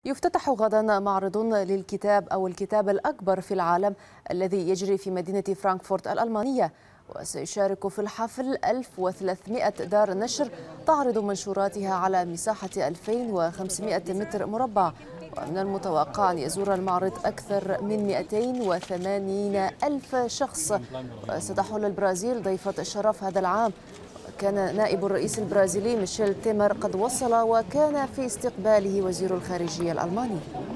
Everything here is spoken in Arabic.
يفتتح غدا معرض للكتاب أو الكتاب الأكبر في العالم الذي يجري في مدينة فرانكفورت الألمانية، وسيشارك في الحفل 1300 دار نشر تعرض منشوراتها على مساحة 2500 متر مربع. ومن المتوقع أن يزور المعرض أكثر من 280 ألف شخص. وستحل البرازيل ضيفة الشرف هذا العام. كان نائب الرئيس البرازيلي ميشيل تيمر قد وصل، وكان في استقباله وزير الخارجية الألماني.